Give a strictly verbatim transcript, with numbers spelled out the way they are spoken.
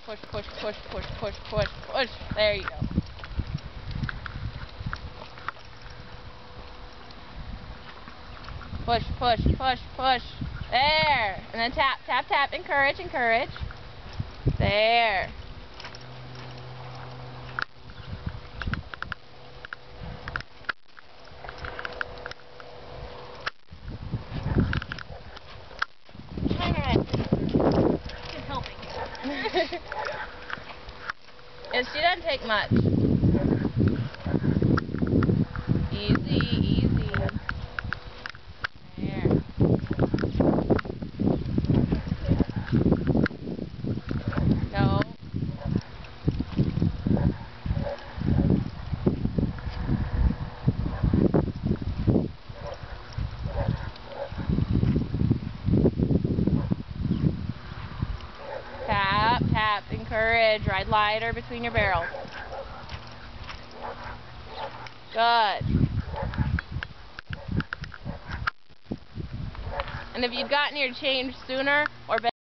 push, push, push, push, push, push, push. There you go. Push, push, push, push. There. And then tap, tap, tap. Encourage, encourage. There. And she doesn't take much. Easy, easy. There. No. Tap, tap, encourage, ride lighter between your barrels. Good. And if you'd gotten your change sooner or better,